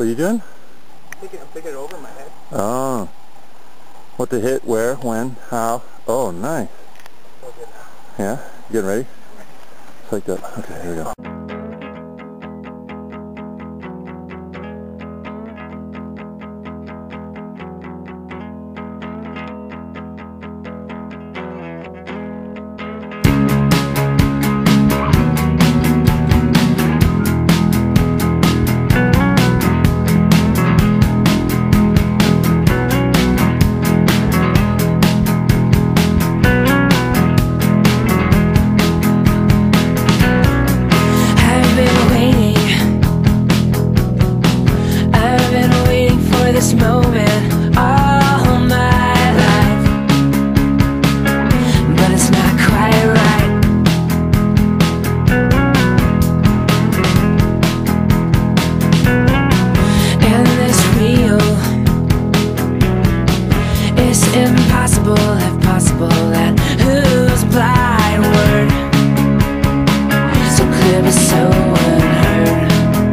What are you doing? I'm thinking it over in my head. Oh. What to hit, where, when, how? Oh, nice. So good now. Yeah? You getting ready? Psyched up. Okay, here we go. This moment all my life, but it's not quite right. And this real is impossible, if possible, that whose blind word so clear but so unheard.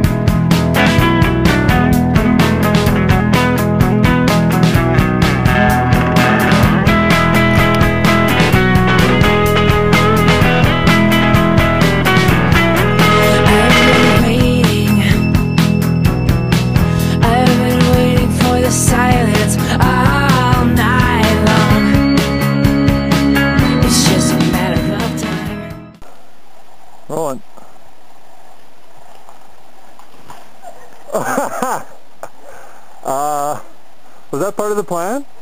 Rolling. Was that part of the plan?